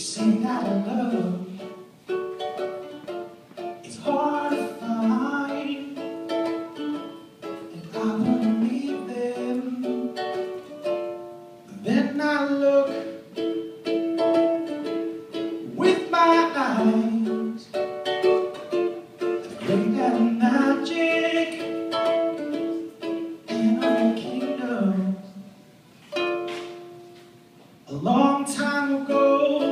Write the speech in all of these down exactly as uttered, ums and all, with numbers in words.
say that love is hard to find, and I won't meet them. But then I look with my eyes at great magic and other kingdoms. A long time ago,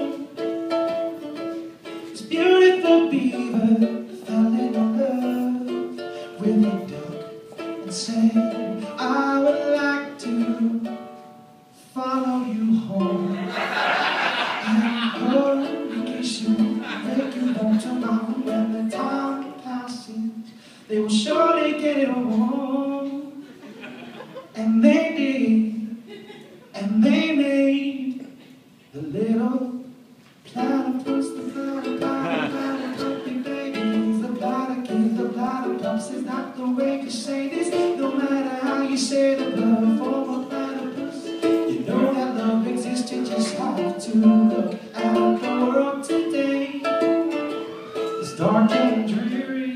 this beautiful beaver fell in love with a duck and said, I would like to follow you home and hug you, kiss you, make you home tomorrow. When the time passes, they will surely get it home. And they did, and they made the little platypus, the platypus, puppy babies, the platypus, the platypus is not the way to say this. No matter how you say the blood form of platypus, you know that love exists. You just have to look at the world today. It's dark and dreary,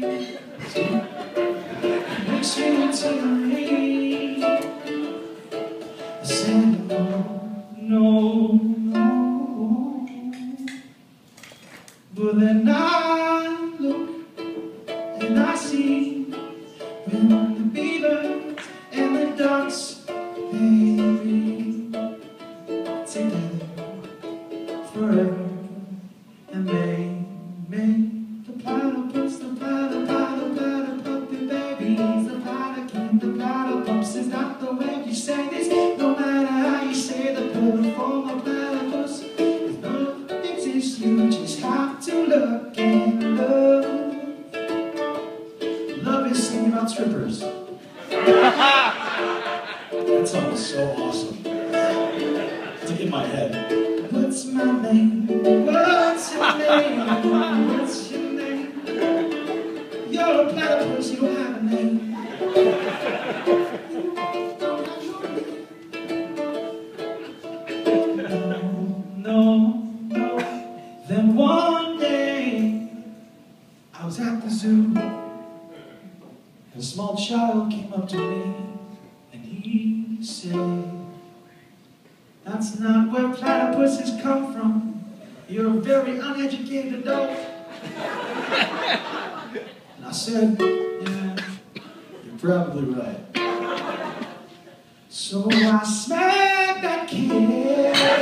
it makes you teary. I said no, no, no. But then I look and I see when the beavers and the ducks, they be together forever, and they make the platypus, the platypus, the platypuppy babies, the platykin, the platypus is not the way you say this. No matter how you say the plural form of platypus, if love exists, you just have to look and love. Love is singing about strippers. That song is so awesome. It's like in my head. What's my name? What's your name? What's your name? You're a platypus, you don't have a name. No, no. Then one day I was at the zoo, and a small child came up to me and he said, that's not where platypuses come from. You're a very uneducated adult. And I said, yeah, you're probably right. So I smacked that kid